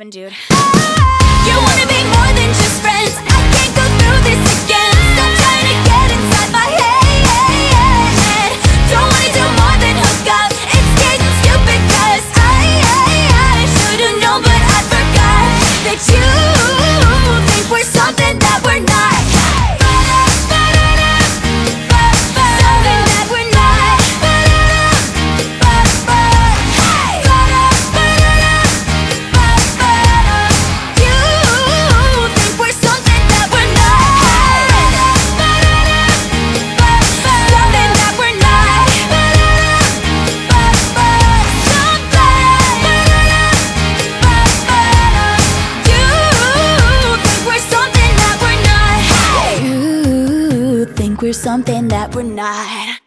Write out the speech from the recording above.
happen, dude. You wanna be more than just friends. I can't go through this again. Stop trying to get inside my head. Don't wanna do more than hook up. It's getting stupid cause I should've known but I forgot that you think we're something that we're not. We're something that we're not.